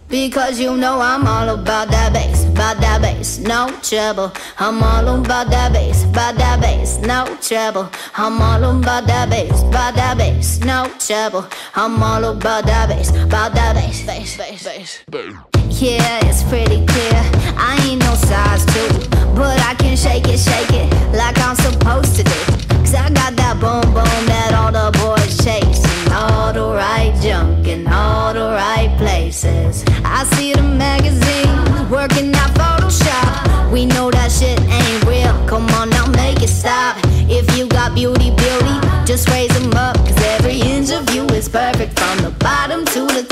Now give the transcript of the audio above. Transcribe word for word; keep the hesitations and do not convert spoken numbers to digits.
Because you know I'm all about that bass, about that bass, no trouble. I'm all about that bass, about that bass, no trouble. I'm all about that bass, about that bass, no trouble. I'm all about that bass, about that bass, bass, bass, bass. Yeah, it's pretty clear, I ain't no size two, but I can shake it, shake it like I'm supposed to do. Cause I got that boom boom that all the boys chasing, all the right junk in all the right places. I see the magazines working out Photoshop. We know that shit ain't real, come on now make it stop. If you got beauty, beauty, just raise them up. Cause every inch of you is perfect from the bottom to the